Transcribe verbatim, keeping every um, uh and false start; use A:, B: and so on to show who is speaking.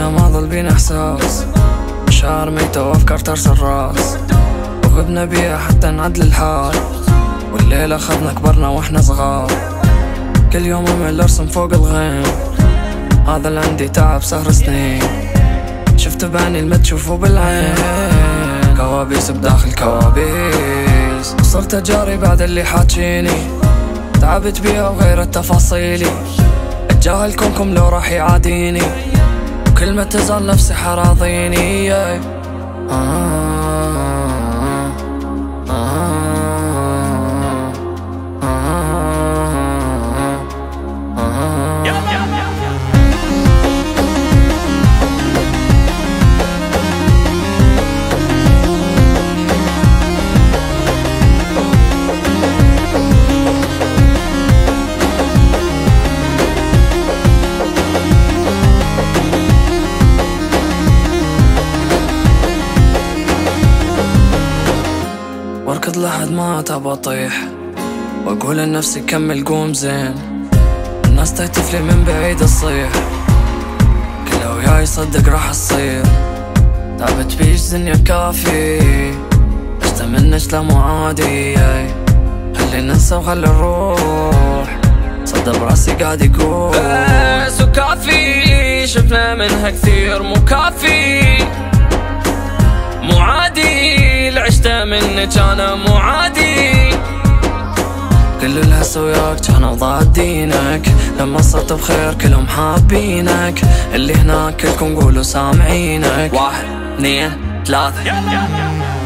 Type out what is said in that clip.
A: فينا ما ظل بينا احساس، مشاعر ميتة وافكار ترس الراس، وغبنا بيها حتى نعدل الحال، والليلة خذنا كبرنا واحنا صغار. كل يوم امل ارسم فوق الغيم، هذا اللي عندي تعب سهر سنين، شفت بعيني اللي ما تشوفه بالعين، كوابيس بداخل كوابيس، وصرت اجاري بعد اللي حاجيني، تعبت بيها وغيرت تفاصيلي، اتجاهل كونكم لو راح يعاديني، وكل ما تزال نفسي حراضيني. آه آه آه واركض لحد ما اتعب اطيح، واقول لنفسي كمل قوم زين، الناس تهتف لي من بعيد الصيح، كل وياي صدق راح تصير، تعبت بيش دنيا كافي، اشتا منك لا مو عادي، خلي ننسى وخلي نروح، صدق براسي قاعد يقول بس وكافي، شفنا منها كثير مو كافي، مو عادي اللي عشته منك انا مو عادي، كل اللي هسه وياك كانوا ضاد دينك، لما صرت بخير كلهم حابينك، اللي هناك كلكم قولوا سامعينك، واحد اثنين ثلاثة.